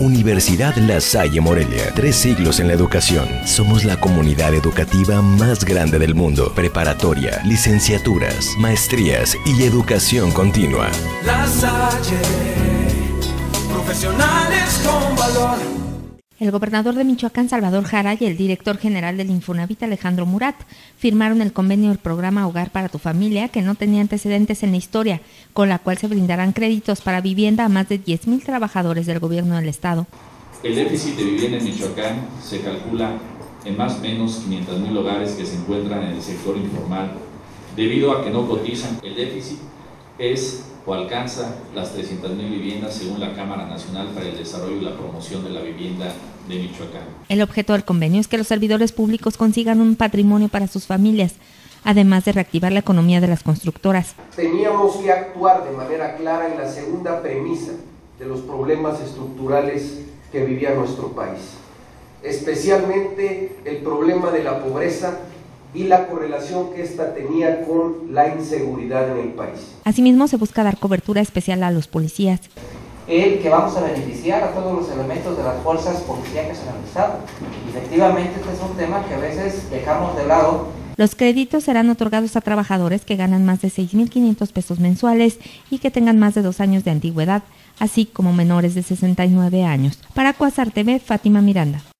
Universidad La Salle Morelia, 3 siglos en la educación. Somos la comunidad educativa más grande del mundo. Preparatoria, licenciaturas, maestrías y educación continua. La Salle, profesionales con valor. El gobernador de Michoacán, Salvador Jara, y el director general del Infonavit, Alejandro Murat, firmaron el convenio del programa Hogar para tu Familia, que no tenía antecedentes en la historia, con la cual se brindarán créditos para vivienda a más de 10,000 trabajadores del gobierno del estado. El déficit de vivienda en Michoacán se calcula en más o menos 500,000 hogares que se encuentran en el sector informal, debido a que no cotizan. El déficit es o alcanza las 300,000 viviendas según la Cámara Nacional para el Desarrollo y la Promoción de la Vivienda de Michoacán. El objeto del convenio es que los servidores públicos consigan un patrimonio para sus familias, además de reactivar la economía de las constructoras. Teníamos que actuar de manera clara en la segunda premisa de los problemas estructurales que vivía nuestro país, especialmente el problema de la pobreza y la correlación que ésta tenía con la inseguridad en el país. Asimismo, se busca dar cobertura especial a los policías. Que vamos a beneficiar a todos los elementos de las fuerzas policíacas en el estado. Efectivamente, este es un tema que a veces dejamos de lado. Los créditos serán otorgados a trabajadores que ganan más de 6,500 pesos mensuales y que tengan más de 2 años de antigüedad, así como menores de 69 años. Para Cuasar TV, Fátima Miranda.